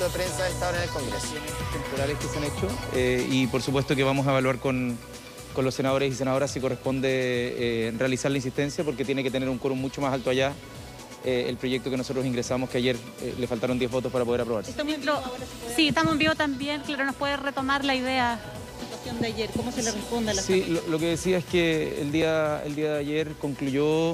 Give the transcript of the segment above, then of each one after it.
comunicamiento de prensa a esta hora en el Congreso. Temporales que se han hecho y por supuesto que vamos a evaluar con los senadores y senadoras si corresponde realizar la insistencia, porque tiene que tener un quórum mucho más alto allá el proyecto que nosotros ingresamos, que ayer le faltaron 10 votos para poder aprobarse. Sí, estamos en vivo también. Claro, ¿nos puede retomar la idea de ayer? ¿Cómo se le responde a la Sí, lo que decía es que el día de ayer concluyó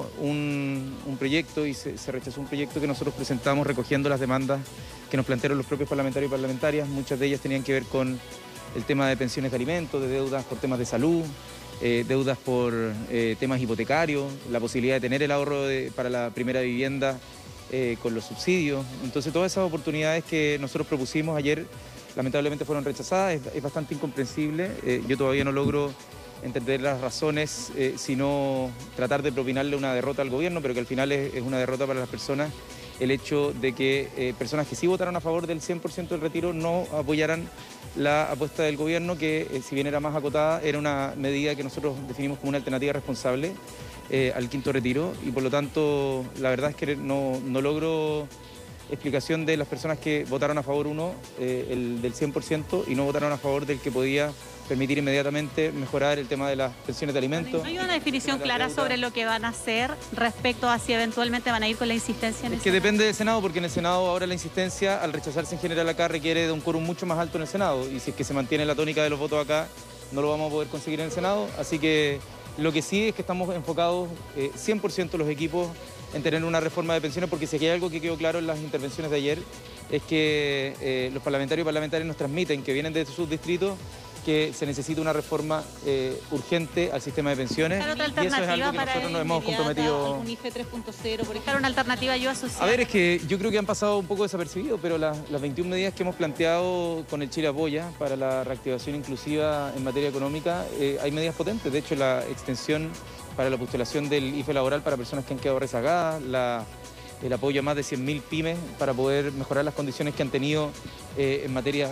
un proyecto y se rechazó un proyecto que nosotros presentamos recogiendo las demandas que nos plantearon los propios parlamentarios y parlamentarias. Muchas de ellas tenían que ver con el tema de pensiones de alimentos, de deudas por temas de salud, deudas por temas hipotecarios, la posibilidad de tener el ahorro para la primera vivienda con los subsidios. Entonces todas esas oportunidades que nosotros propusimos ayer lamentablemente fueron rechazadas. Es bastante incomprensible. Yo todavía no logro entender las razones, sino tratar de propinarle una derrota al gobierno, pero que al final es una derrota para las personas el hecho de que personas que sí votaron a favor del 100% del retiro no apoyaran la apuesta del gobierno, que si bien era más acotada, era una medida que nosotros definimos como una alternativa responsable al quinto retiro, y por lo tanto la verdad es que no logro explicación de las personas que votaron a favor el del 100%, y no votaron a favor del que podía permitir inmediatamente mejorar el tema de las pensiones de alimentos. ¿No hay una definición clara sobre lo que van a hacer respecto a si eventualmente van a ir con la insistencia en el Senado? Depende del Senado, porque en el Senado ahora la insistencia, al rechazarse en general acá, requiere de un quórum mucho más alto en el Senado, y si es que se mantiene la tónica de los votos acá, no lo vamos a poder conseguir en el Senado. Así que lo que sí es que estamos enfocados 100% los equipos en tener una reforma de pensiones, porque si hay algo que quedó claro en las intervenciones de ayer, es que los parlamentarios y parlamentarias nos transmiten, que vienen de sus distritos, que se necesita una reforma urgente al sistema de pensiones. ¿Otra y eso es algo que nosotros nos hemos comprometido. ¿Un IFE 3.0, por ejemplo? ¿Una alternativa yo social? A ver, es que yo creo que han pasado un poco desapercibidos, pero las 21 medidas que hemos planteado con el Chile Apoya para la reactivación inclusiva en materia económica, hay medidas potentes. De hecho, la extensión para la postulación del IFE laboral para personas que han quedado rezagadas, el apoyo a más de 100.000 pymes para poder mejorar las condiciones que han tenido en materia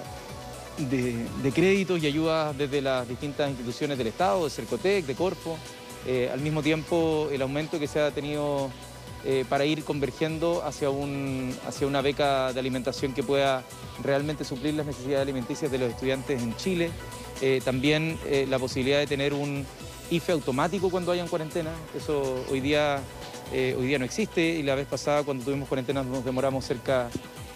de créditos y ayudas desde las distintas instituciones del Estado, de Cercotec, de Corfo. Al mismo tiempo, el aumento que se ha tenido para ir convergiendo hacia una beca de alimentación que pueda realmente suplir las necesidades alimenticias de los estudiantes en Chile. También la posibilidad de tener un IFE automático cuando hayan cuarentena. Eso hoy día no existe, y la vez pasada cuando tuvimos cuarentena nos demoramos cerca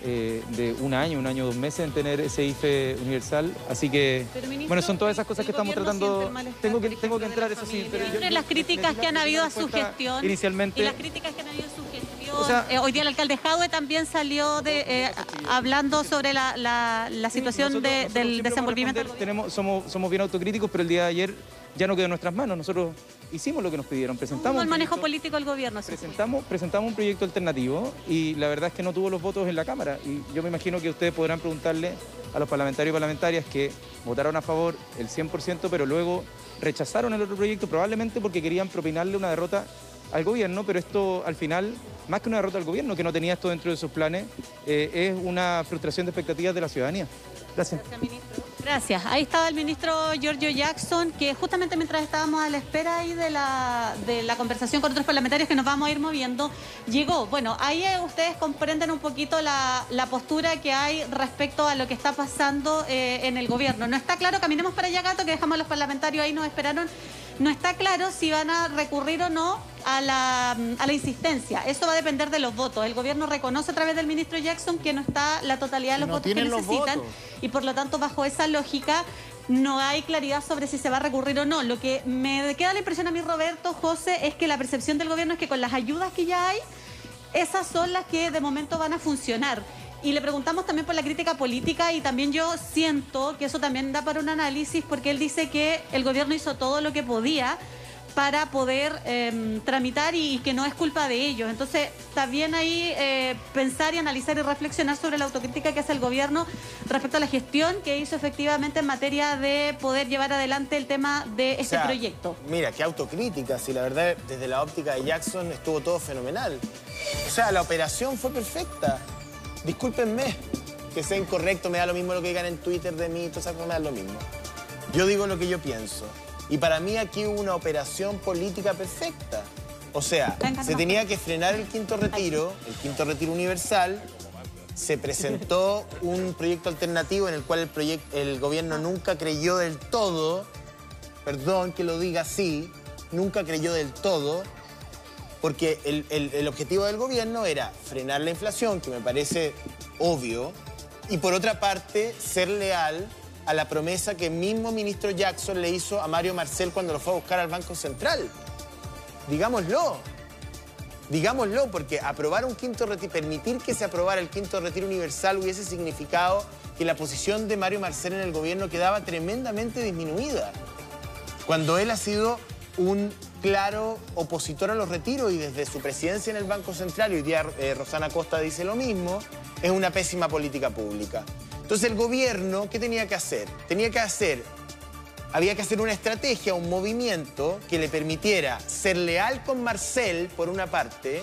de un año, 2 meses en tener ese IFE universal. Así que, ministro, bueno, son todas esas cosas que estamos tratando. Tengo que entrar, eso sí. Pero entre las críticas que han habido a su gestión inicialmente, y las críticas que han habido a su gestión, hoy día el alcalde Jadwe también salió hablando sobre la situación del desenvolvimiento. Somos bien autocríticos, pero el día de ayer ya no quedó en nuestras manos. Nosotros hicimos lo que nos pidieron, presentamos el manejo político del gobierno. Presentamos un proyecto alternativo, y la verdad es que no tuvo los votos en la Cámara, y yo me imagino que ustedes podrán preguntarle a los parlamentarios y parlamentarias que votaron a favor el 100%, pero luego rechazaron el otro proyecto, probablemente porque querían propinarle una derrota al gobierno. Pero esto, al final, más que una derrota al gobierno, que no tenía esto dentro de sus planes, es una frustración de expectativas de la ciudadanía. Gracias. Gracias, ministro. Gracias. Ahí estaba el ministro Giorgio Jackson, que justamente mientras estábamos a la espera ahí de la conversación con otros parlamentarios que nos vamos a ir moviendo, llegó. Bueno, ahí ustedes comprenden un poquito la postura que hay respecto a lo que está pasando en el gobierno. No está claro, caminemos para allá, Gato, que dejamos a los parlamentarios ahí, nos esperaron. No está claro si van a recurrir o no a la insistencia. Eso va a depender de los votos. El gobierno reconoce a través del ministro Jackson que no está la totalidad de los votos que necesitan, y por lo tanto, bajo esa lógica, no hay claridad sobre si se va a recurrir o no. Lo que me queda la impresión a mí, Roberto, José, es que la percepción del gobierno es que con las ayudas que ya hay, esas son las que de momento van a funcionar. Y le preguntamos también por la crítica política, y también yo siento que eso también da para un análisis, porque él dice que el gobierno hizo todo lo que podía para poder tramitar, y que no es culpa de ellos. Entonces, también ahí pensar y analizar y reflexionar sobre la autocrítica que hace el gobierno respecto a la gestión que hizo efectivamente en materia de poder llevar adelante el tema de este proyecto. Mira, qué autocrítica, si la verdad desde la óptica de Jackson estuvo todo fenomenal. O sea, la operación fue perfecta. Discúlpenme que sea incorrecto, me da lo mismo lo que digan en Twitter de mí, todas esas cosas me da lo mismo. Yo digo lo que yo pienso. Y para mí aquí hubo una operación política perfecta. O sea, se tenía que frenar el quinto retiro universal, se presentó un proyecto alternativo en el cual el gobierno nunca creyó del todo, perdón que lo diga así, nunca creyó del todo, porque el objetivo del gobierno era frenar la inflación, que me parece obvio, y por otra parte, ser leal a la promesa que el mismo ministro Jackson le hizo a Mario Marcel cuando lo fue a buscar al Banco Central. Digámoslo. Digámoslo, porque aprobar un quinto retiro, permitir que se aprobara el quinto retiro universal hubiese significado que la posición de Mario Marcel en el gobierno quedaba tremendamente disminuida. Cuando él ha sido un claro opositor a los retiros y desde su presidencia en el Banco Central, y hoy día Rosana Costa dice lo mismo, es una pésima política pública. Entonces el gobierno, ¿qué tenía que hacer? Había que hacer una estrategia, un movimiento que le permitiera ser leal con Marcel por una parte,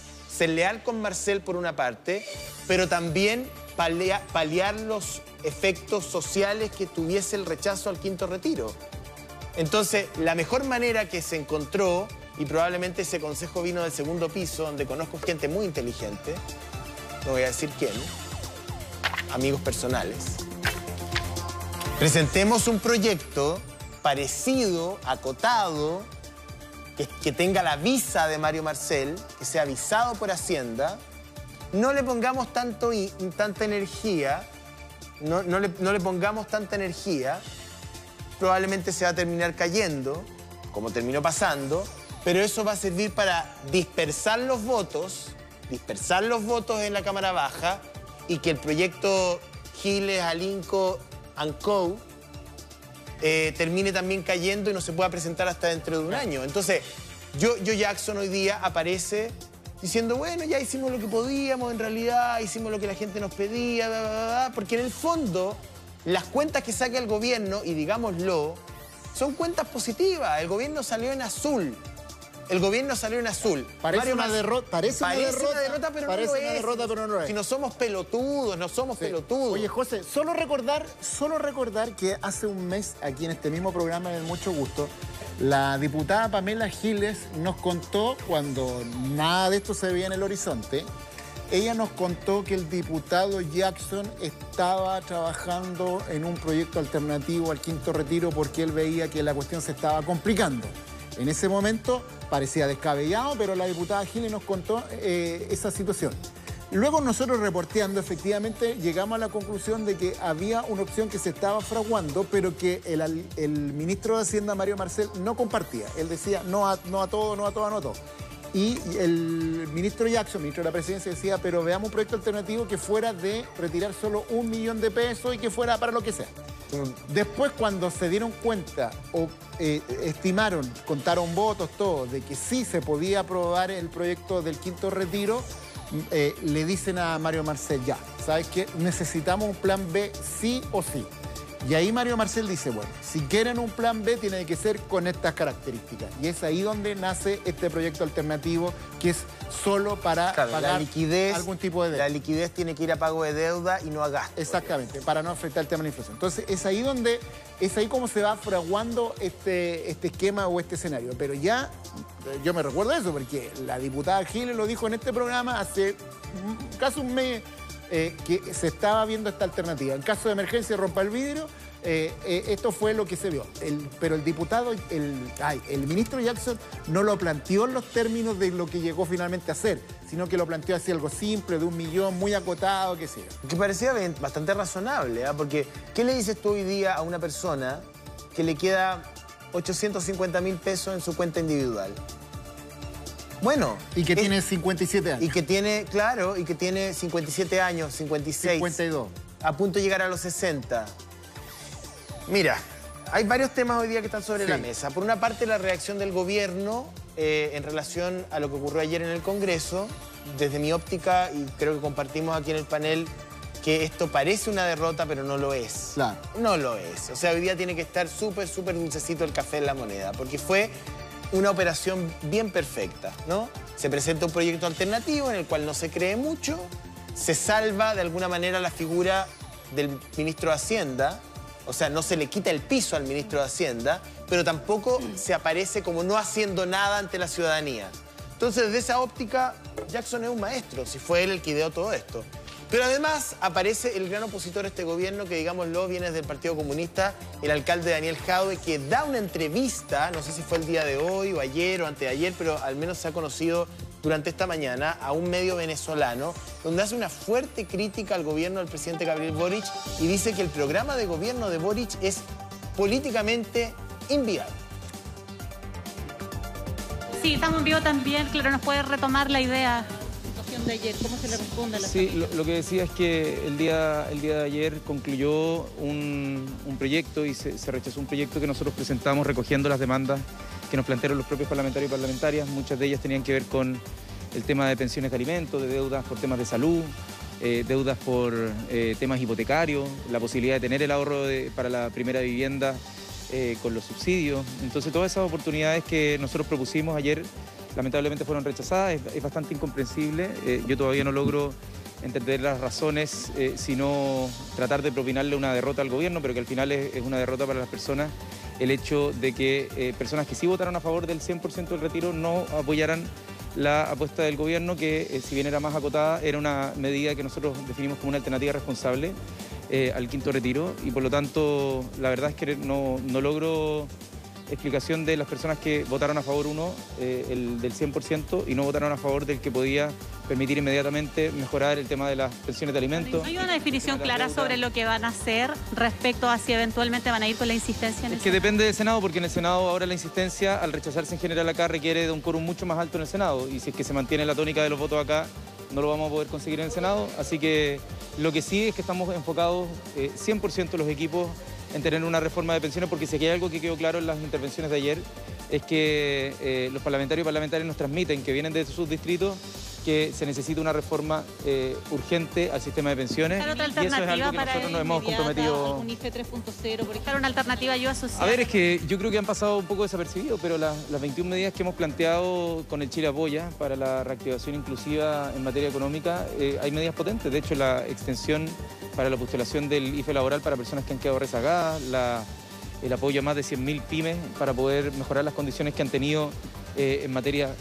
pero también paliar los efectos sociales que tuviese el rechazo al quinto retiro. Entonces, la mejor manera que se encontró, y probablemente ese consejo vino del segundo piso, donde conozco gente muy inteligente, no voy a decir quién, amigos personales, presentemos un proyecto parecido, acotado, que tenga la visa de Mario Marcel, que sea visado por Hacienda, no le pongamos tanta energía, no le pongamos tanta energía, probablemente se va a terminar cayendo, como terminó pasando, pero eso va a servir para dispersar los votos en la Cámara Baja y que el proyecto Giles, Alinco & Co. Termine también cayendo y no se pueda presentar hasta dentro de un año. Entonces, Giorgio Jackson hoy día aparece diciendo, bueno, ya hicimos lo que podíamos, en realidad hicimos lo que la gente nos pedía, bla, bla, bla, porque en el fondo las cuentas que saca el gobierno, y digámoslo, son cuentas positivas. El gobierno salió en azul. Parece una derrota, pero no lo es. Si no somos pelotudos, pelotudos. Oye, José, solo recordar que hace un mes, aquí en este mismo programa, en Mucho Gusto, la diputada Pamela Giles nos contó, cuando nada de esto se veía en el horizonte, ella nos contó que el diputado Jackson estaba trabajando en un proyecto alternativo al quinto retiro porque él veía que la cuestión se estaba complicando. En ese momento parecía descabellado, pero la diputada Giles nos contó esa situación. Luego nosotros reporteando, efectivamente, llegamos a la conclusión de que había una opción que se estaba fraguando, pero que el ministro de Hacienda, Mario Marcel, no compartía. Él decía no a todo. Y el ministro Jackson, ministro de la Presidencia, decía, pero veamos un proyecto alternativo que fuera de retirar solo $1.000.000 y que fuera para lo que sea. Después, cuando se dieron cuenta o estimaron, contaron votos, todo, de que sí se podía aprobar el proyecto del quinto retiro, le dicen a Mario Marcel, ya, ¿sabes qué? Necesitamos un plan B sí o sí. Y ahí Mario Marcel dice, bueno, si quieren un plan B tiene que ser con estas características. Y es ahí donde nace este proyecto alternativo que es solo para pagar algún tipo de deuda. La liquidez tiene que ir a pago de deuda y no a gasto. Exactamente, para no afectar el tema de la inflación. Entonces es ahí como se va fraguando este esquema o este escenario. Pero ya, yo me recuerdo eso, porque la diputada Giles lo dijo en este programa hace casi un mes, que se estaba viendo esta alternativa. En caso de emergencia, rompa el vidrio, esto fue lo que se vio. Pero el diputado, el ministro Jackson no lo planteó en los términos de lo que llegó finalmente a hacer, sino que lo planteó así algo simple, de $1 millón, muy acotado, qué sé yo. Que parecía bastante razonable, ¿eh? Porque ¿qué le dices tú hoy día a una persona que le queda 850.000 pesos en su cuenta individual? Bueno. Y que tiene 57 años. Y que tiene, claro, y que tiene 57 años, 56. 52. A punto de llegar a los 60. Mira, hay varios temas hoy día que están sobre la mesa. Por una parte, la reacción del gobierno en relación a lo que ocurrió ayer en el Congreso. Desde mi óptica, y creo que compartimos aquí en el panel, que esto parece una derrota, pero no lo es. Claro. No lo es. O sea, hoy día tiene que estar súper dulcecito el café en la moneda, porque fue una operación bien perfecta, ¿no? Se presenta un proyecto alternativo en el cual no se cree mucho, se salva de alguna manera la figura del ministro de Hacienda, o sea, no se le quita el piso al ministro de Hacienda, pero tampoco se aparece como no haciendo nada ante la ciudadanía. Entonces, desde esa óptica, Jackson es un maestro, si fue él el que ideó todo esto. Pero además aparece el gran opositor a este gobierno, que digámoslo, viene del Partido Comunista, el alcalde Daniel Jadwe, que da una entrevista, no sé si fue el día de hoy o ayer o anteayer, pero al menos se ha conocido durante esta mañana, a un medio venezolano, donde hace una fuerte crítica al gobierno del presidente Gabriel Boric y dice que el programa de gobierno de Boric es políticamente inviable. Sí, estamos en vivo también. Claro, nos puede retomar la idea. La situación de ayer, ¿cómo se le responde a la Sí, familia? lo que decía es que el día de ayer concluyó un proyecto y se rechazó un proyecto que nosotros presentamos recogiendo las demandas que nos plantearon los propios parlamentarios y parlamentarias. Muchas de ellas tenían que ver con el tema de pensiones de alimentos, de deudas por temas de salud, deudas por temas hipotecarios, la posibilidad de tener el ahorro para la primera vivienda con los subsidios. Entonces todas esas oportunidades que nosotros propusimos ayer lamentablemente fueron rechazadas. Es bastante incomprensible. Yo todavía no logro entender las razones, sino tratar de propinarle una derrota al gobierno, pero que al final es una derrota para las personas. El hecho de que personas que sí votaron a favor del 100% del retiro no apoyaran la apuesta del gobierno, que si bien era más acotada, era una medida que nosotros definimos como una alternativa responsable al quinto retiro, y por lo tanto la verdad es que no logro explicación de las personas que votaron a favor el del 100%, y no votaron a favor del que podía permitir inmediatamente mejorar el tema de las pensiones de alimentos. ¿Hay una definición clara sobre lo que van a hacer respecto a si eventualmente van a ir con la insistencia en Es eso? que depende del Senado, porque en el Senado ahora la insistencia, al rechazarse en general acá, requiere de un quórum mucho más alto en el Senado, y si es que se mantiene la tónica de los votos acá, no lo vamos a poder conseguir en el Senado. Así que lo que sí es que estamos enfocados 100% los equipos en tener una reforma de pensiones, porque si aquí hay algo que quedó claro en las intervenciones de ayer, es que los parlamentarios y parlamentarias nos transmiten, que vienen de sus distritos, que se necesita una reforma urgente al sistema de pensiones, ¿Otra y eso es algo alternativa que para nosotros nos hemos comprometido. Un IFE 3.0, por ejemplo. Una alternativa ayuda social. A ver, es que yo creo que han pasado un poco desapercibidos, pero las 21 medidas que hemos planteado con el Chile Apoya para la reactivación inclusiva en materia económica, hay medidas potentes. De hecho, la extensión para la postulación del IFE laboral para personas que han quedado rezagadas, el apoyo a más de 100.000 pymes para poder mejorar las condiciones que han tenido en materia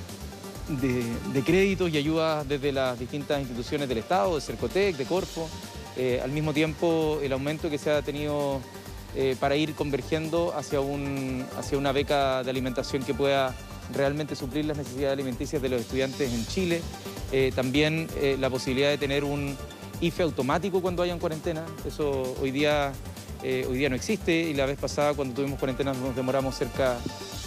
de créditos y ayudas desde las distintas instituciones del Estado, de Cercotec, de Corfo. Al mismo tiempo, el aumento que se ha tenido para ir convergiendo hacia una beca de alimentación que pueda realmente suplir las necesidades alimenticias de los estudiantes en Chile. También la posibilidad de tener un IFE automático cuando hayan cuarentena. Eso hoy día no existe, y la vez pasada cuando tuvimos cuarentena nos demoramos cerca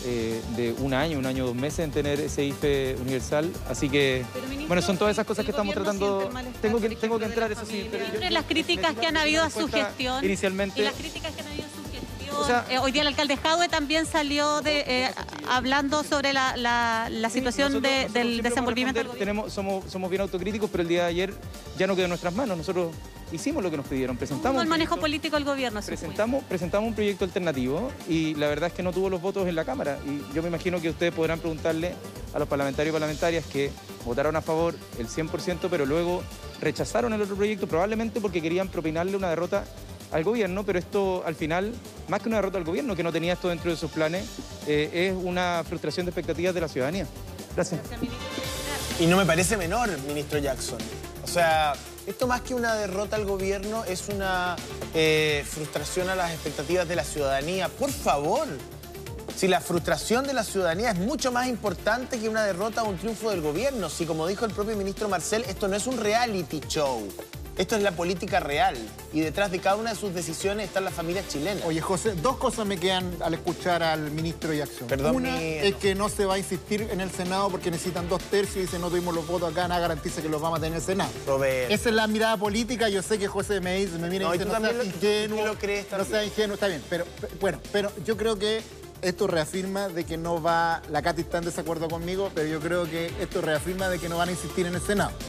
de un año, 2 meses en tener ese IFE universal. Así que, Ministro, bueno, son todas esas cosas que estamos tratando. Tengo que por entrar, ejemplo, eso sí. de la Pero yo- Entre las críticas que han habido a su gestión Inicialmente. y las críticas que han habido a su gestión, O sea, hoy día el alcalde Jadwe también salió hablando sobre la situación Nosotros del siempre desenvolvimiento del vamos a gobierno. responder, somos bien autocríticos, pero el día de ayer ya no quedó en nuestras manos. Nosotros hicimos lo que nos pidieron, presentamos El un manejo proyecto- político del gobierno. a su juicio. presentamos un proyecto alternativo, y la verdad es que no tuvo los votos en la Cámara. Y yo me imagino que ustedes podrán preguntarle a los parlamentarios y parlamentarias que votaron a favor el 100%, pero luego rechazaron el otro proyecto, probablemente porque querían propinarle una derrota al gobierno. Pero esto, al final, más que una derrota al gobierno, que no tenía esto dentro de sus planes, es una frustración de expectativas de la ciudadanía. Gracias. Y no me parece menor, ministro Jackson. O sea, esto más que una derrota al gobierno es una frustración a las expectativas de la ciudadanía. Por favor, si la frustración de la ciudadanía es mucho más importante que una derrota o un triunfo del gobierno. Si, como dijo el propio ministro Marcel, esto no es un reality show. Esto es la política real. Y detrás de cada una de sus decisiones están las familias chilenas. Oye, José, 2 cosas me quedan al escuchar al ministro Jackson. Perdón, Una es que no se va a insistir en el Senado porque necesitan 2/3 y dice no tuvimos los votos acá, nada garantiza que los vamos a tener en el Senado. Roberto. Esa es la mirada política. Yo sé que José me mira No, y y dice tú no también seas lo- ingenuo, tú lo crees no también. seas ingenuo, está bien. Pero yo creo que esto reafirma de que no va, la Katy está en desacuerdo conmigo, pero yo creo que esto reafirma de que no van a insistir en el Senado.